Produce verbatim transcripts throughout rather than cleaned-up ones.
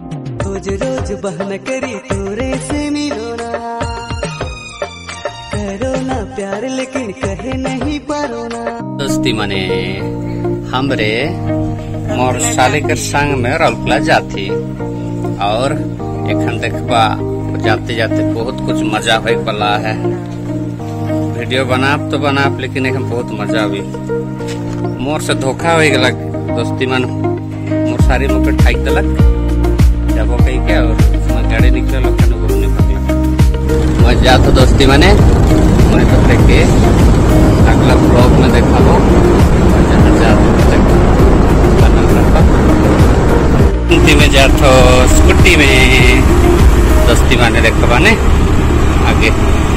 रोज रोज बहन करी तोरे से मिलो ना, करो ना प्यार लेकिन कहे नहीं पारो ना। दोस्ती मने हमरे मोर साले के संग में रौलकला जाती और एखन देखबा जाते जाते बहुत कुछ मजा हो वाला है। वीडियो बनाप तो बनाप लेकिन एखन बहुत मजा हुई। मोर से धोखा हो गया दोस्ती मन, मोर सारी मुके ठाक दलक जब वो कही क्या और उसमें गाड़ी निकल घूमने पड़ला। मैं जाता दोस्ती मने मैं तो देखे अगला ब्लॉग में देखा वो में जातो स्कूटी में दोस्ती माने देखा ने आगे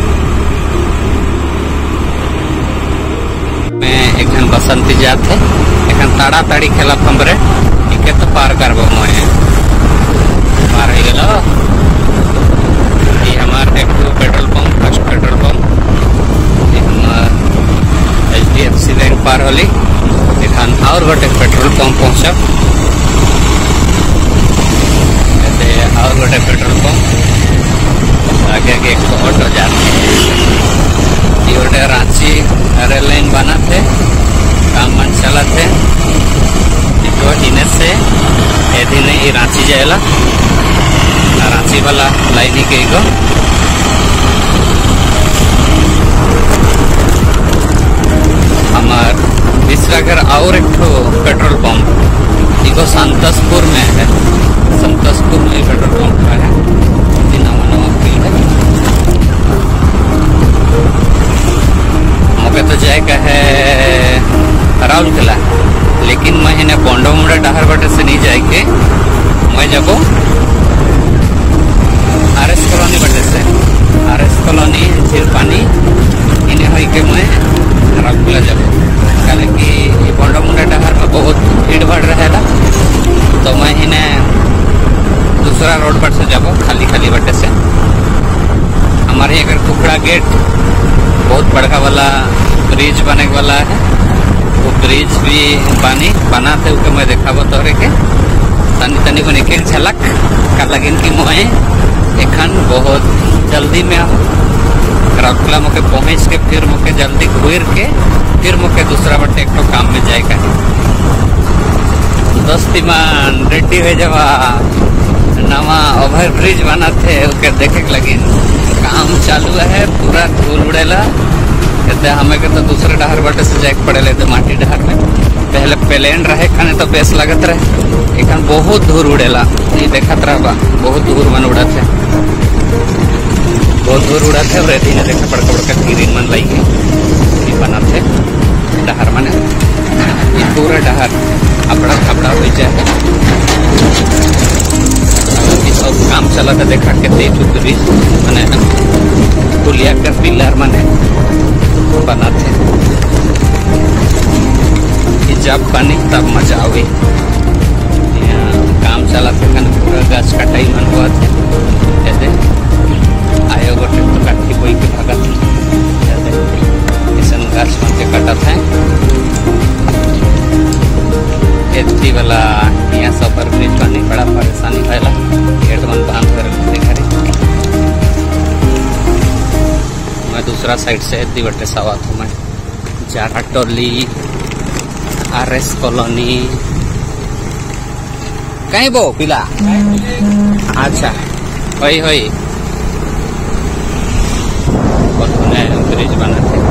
मैं एक बसंती जाते एक ताड़ा ताड़ी खेला हमरे इके तो पार करबो मैं पार हो गलो। ये हमार एक petrol pump first petrol pump ये हमार H D F C bank पार होली एखान और गोटे पेट्रोल पंप पहुंचब और गोटे पेट्रोल पंप आगे आगे एक ऑटो जाते ये गोटे रांची रेल लाइन बना थे काम मन चला थे तो इन्हें से एदी नहीं रांची जाएला रांची वाला लाइन ही के गो हमार तीसरा घर और एक पेट्रोल पंप इको संतोषपुर में है। संतोषपुर में पेट्रोल पंप का है नवा नवा फील्ड है। मुझे तो जाए का है राउरकेला लेकिन मैं इन्हें बोंडो मुंडा डहर बटे से नहीं जाए के मैं जब आर एस कॉलोनी बटे से आर एस कॉलोनी झील पानी इन्हें हो के मैं राउरकेला जब कारण कि बोंडो मुंडा डहर में बहुत भीड़ भाड़ रहेगा तो मैं इन्हें दूसरा रोड पर से जाबो खाली खाली बटे से। हमारे अगर कुखड़ा गेट बहुत बड़का वाला ब्रिज बने वाला है वो ब्रिज भी पानी बनाते हुए मैं देखा तोहरे के तनी तनी को एक एक झलक का लगिन की मोए एखन बहुत जल्दी में आओ राउरकेला मुके पहुँच के फिर मुके जल्दी घूर के फिर मुके दूसरा बटे एक तो काम में जाएगा। दोस्ती मान रेडी हो जावा नवा ओवर ब्रिज बना थे उसके देखे लगी काम चालू है पूरा धूल उड़ेला कहते हमें के तो दूसरे डहर बटे से जाए पड़े लेते माटी डहर में पहले प्लेन रहे खाने तो बेस लगत रहे एखन बहुत धूल उड़ेला नहीं देखत रहा बहुत धूल मन उड़ा थे बहुत धूल उड़ा थे और ने देखा बड़का बड़का गिरीन मन लाई गई बना थे डहर मन ये पूरा डहर अपड़ा खपड़ा हो जाए सब काम चला था देखा के ब्रिज मैंने पुलिया के पिलर मैंने बनाते जब पानी तब मजा आवे काम चला थे पूरा गाछ कटाई मन हुआ थे ऐसे आयो गोटे तो काठी बोई के भागा ऐसा गाछ मन के कटा था एथी वाला यहाँ सफर ब्रिज पानी बड़ा परेशानी भैला गेट मन बांध कर देखा मैं दूसरा साइड से एथी बटे सवा था मैं जारा टोली आर एस कॉलोनी कहीं बो पिला अच्छा वही वही ब्रिज बना थे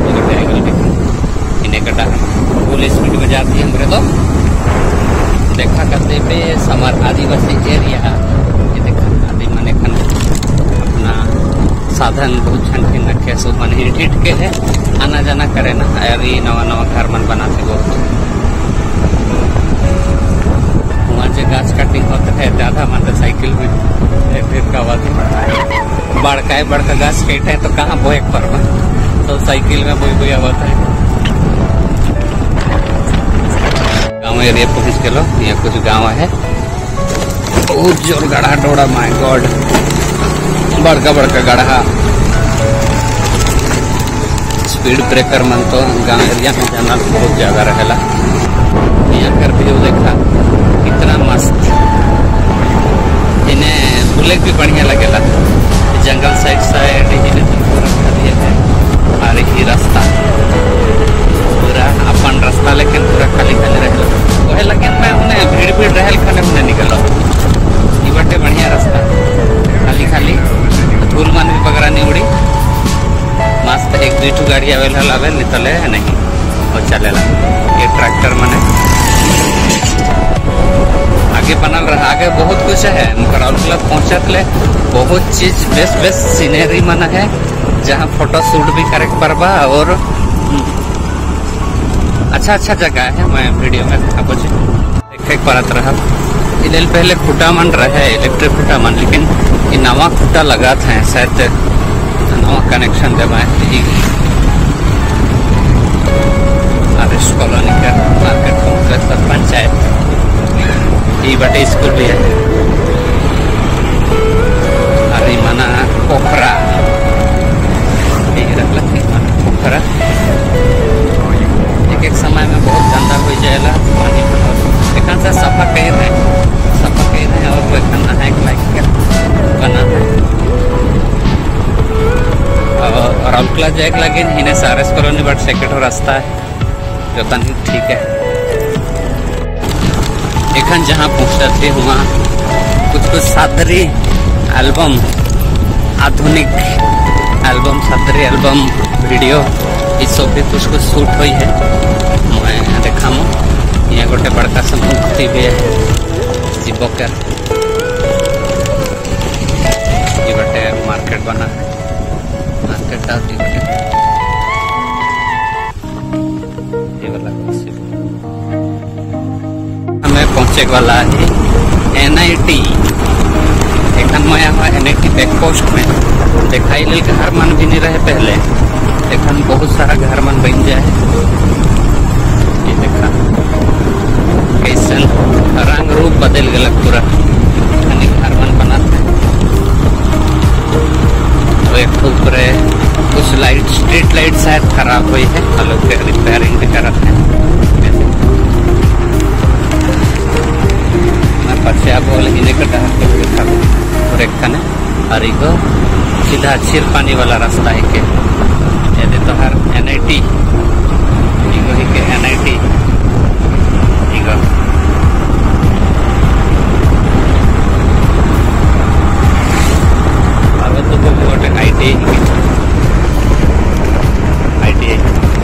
इन्हें कटा फुल स्पीड में जाती है हमरे तो देखा करते पे हमार आदिवासी एरिया ये देखा आदि मन खन अपना साधन बहुत छंटे नखे सो मन हिट हिट के है आना जाना करे ना अरे नवा नवा घर मन बनाते बहुत वहाँ जो गाछ कटिंग होता है ज्यादा मोटरसाइकिल भी फिर का आवाज पड़ता है बड़का है बड़का गाछ कटे है तो कहाँ बोए पर तो साइकिल में बोई बोई आवाज है। गाँव एरिया पहुँच गलो यहाँ कुछ गाँव है बहुत जोर गढ़ा डोड़ा माय गॉड बड़का बड़का गढ़ा स्पीड ब्रेकर मन तो गाँव एरिया में जाना बहुत ज्यादा रहेला। यहाँ कर व्यू देखा कितना मस्त बहुत कुछ है राउरकेला पहुंचत ले बहुत चीज बेस्ट बेस्ट सीनरी मन है जहाँ फोटो शूट भी करे परबा और अच्छा अच्छा जगह है। मैं वीडियो में दिखाबो देखे परत रहा इधर पहले खुटा मन रहे इलेक्ट्रिक खुटा मन लेकिन ये नवा खुटा लगा था शायद नवा कनेक्शन दे आरएस कॉलोनी का मार्केट कॉम्प्लेक्स और पंचायत ये बटे स्कूल भी है। अरे मना पोखरा पोखरा एक एक समय में बहुत गंदा हो जाएगा पानी एखन से सफा कही रहे सफा कही रहे और वो एखन नहाए के लायक बना है और राउरकेला जाए लगे इन्हें से आरएस कॉलोनी बट सेकेंड रास्ता है जो तनी ठीक है। एखन जहाँ पहुँचता थे वहाँ कुछ कुछ सादरी एल्बम आधुनिक एल्बम सादरी एल्बम वीडियो ये सब भी कुछ कुछ शूट हुई है। मैं देखा यहाँ गोटे बड़का सा मूर्ति भी है शिव का ये गोटे मार्केट बना है मार्केट हमें पहुंचे वाला है एन आई टी एखन मैं N I T back post में दिखाई ले घर मन भी नहीं रहे पहले एखन बहुत सारा घर मन बन जाए ये देखा कैसन रंग रूप बदल गया पूरा घर मन बना ऊपर कुछ लाइट स्ट्रीट लाइट शायद खराब हुई है लोग रिपेयरिंग भी करते हैं। मैं पछया बोल इन्हें का डर और एक खाने और एक सीधा छिर पानी वाला रास्ता है के यदि तो हर एन आई टी के एन आई टी अब तो गोटे आई टी आई टी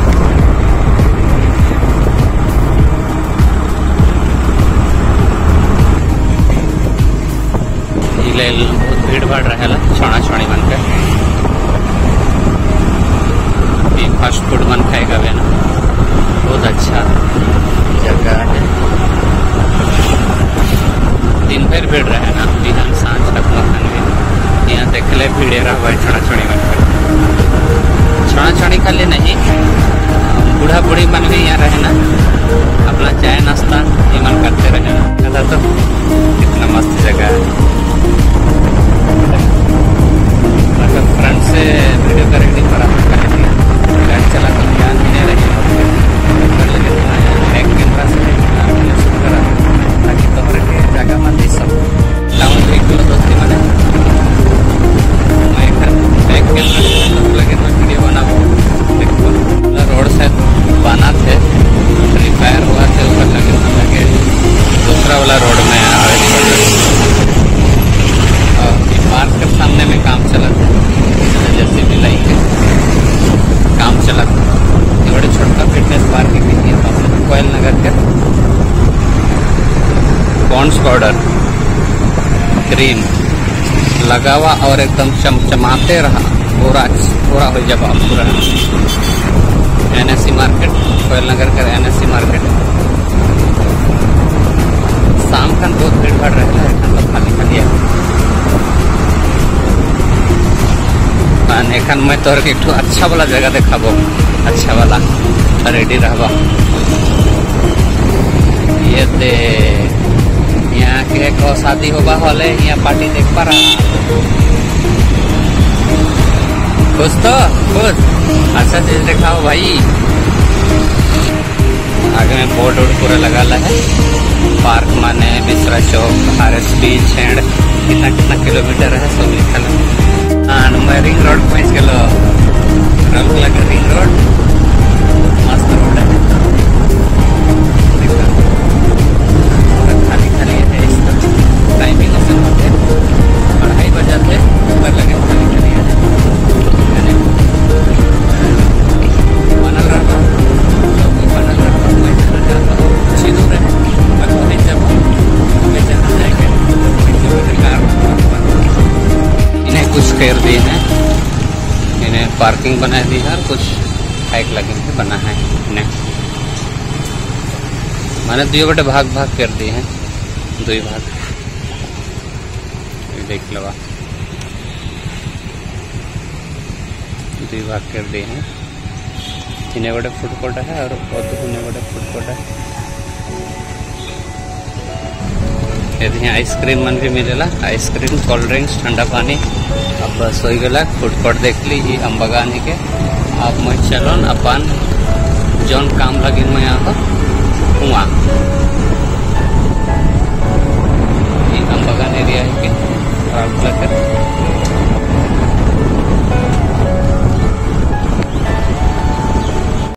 बहुत भीड़ भाड़ रहेला छोड़ा छोड़ी मन के फास्ट फूड मन खाएगा भी ना बहुत अच्छा जगह है। दिन भर भीड़ रहे ना बिहान सांझ तक मखन भी यहाँ देख ले भीड़े रहा छोड़ा छोड़ी मन के छोड़ा छोड़ी खाली नहीं बूढ़ा बूढ़ी मन भी यहाँ रहे ना अपना चाय नाश्ता ये मन करते रहे ना तो कितना मस्त जगह है। मतलब फ्रंट से वीडियो का रेडिंग करा गाड़ी चला कर ध्यान भी नहीं रही कर लगे बैक कैमरा से शूट करा ताकि तोहरे के जगह मन दी सब लाउन व्हीकल दोस्ती मने मैं बैक कैमरा से लगे मैं वीडियो बनाऊँ देखो रोड से बना थे रिपेयर हुआ थे ऊपर लगे लगे दूसरा वाला रोड में पार्क के सामने में काम चला था जैसे भी लाई है काम चला था ये बड़े छोटा फिटनेस पार्क है कोयल नगर के पॉन्ड्स पाउडर क्रीम लगावा और एकदम चमचमाते रहा पूरा पूरा हो जब आप पूरा एनएससी मार्केट कोयल नगर का एनएससी मार्केट शाम का बहुत भीड़ भाड़ रहा है तो खाली खाली है। एखन मैं तोहर के एक अच्छा वाला जगह देखाबो अच्छा वाला रेडी रहबा ये दे यहाँ के एक शादी होगा हॉले यहाँ पार्टी देख पा रहा खुश तो खुश अच्छा चीज दिखाओ भाई। आगे में बोर्ड वोर्ड पूरा लगा ला है पार्क माने Mishra Chowk R S B छेड़ कितना कितना किलोमीटर है सब लिखा है। हाँ मैं रिंग रोड पहुँच गलो राउरकेला का रिंग रोड मस्त रोड है खाली खाली है इसका टाइमिंग ऑप्शन होते अढ़ाई बजे थे ऊपर लगे खाली खाली है बनल रहा बनल रहा अच्छी दूर है जब हमें जहाँ जाएंगे फेर दिए हैं, इन्हें पार्किंग बना दी है और कुछ हाइक लगे के बना है इन्हें मैंने दुई बटे भाग भाग कर दिए हैं, दुई भाग देख लो दुई भाग कर दिए हैं। तीन गोटे फूड कोर्ट है और तीन गोटे फूड कोर्ट है। यदि आइसक्रीम मन भी मिलेला, आइसक्रीम कोल्ड ड्रिंक्स ठंडा पानी। अब बस हो गला फूड कोर्ट देख ली ये आम बगान के। आप मैं चलन अपन जौन काम लगी मैं यहाँ हुआ आम बगान एरिया है के